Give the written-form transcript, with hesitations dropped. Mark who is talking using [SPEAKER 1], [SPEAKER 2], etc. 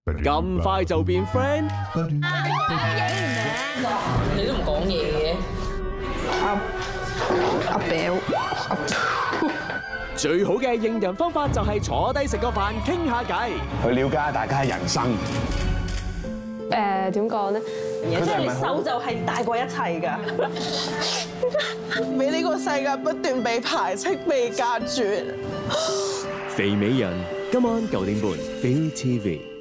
[SPEAKER 1] 咁快就變 friend？
[SPEAKER 2] 你都唔講嘢嘅。
[SPEAKER 3] 阿表，
[SPEAKER 1] 最好嘅認人方法就係坐低食個飯傾下偈，
[SPEAKER 4] 去了解大家人生。
[SPEAKER 3] 點講咧？
[SPEAKER 5] 即係你瘦就係大過一切㗎，俾呢個世界不斷被排斥、被隔絕。
[SPEAKER 1] 肥美人今晚9點半 ViuTV。